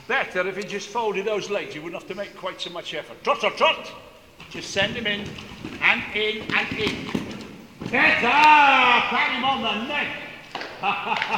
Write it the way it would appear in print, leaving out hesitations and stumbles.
better if he just folded those legs. You wouldn't have to make quite so much effort. Trot, trot, trot. Just send him in and in and in. Better! Pat him on the neck.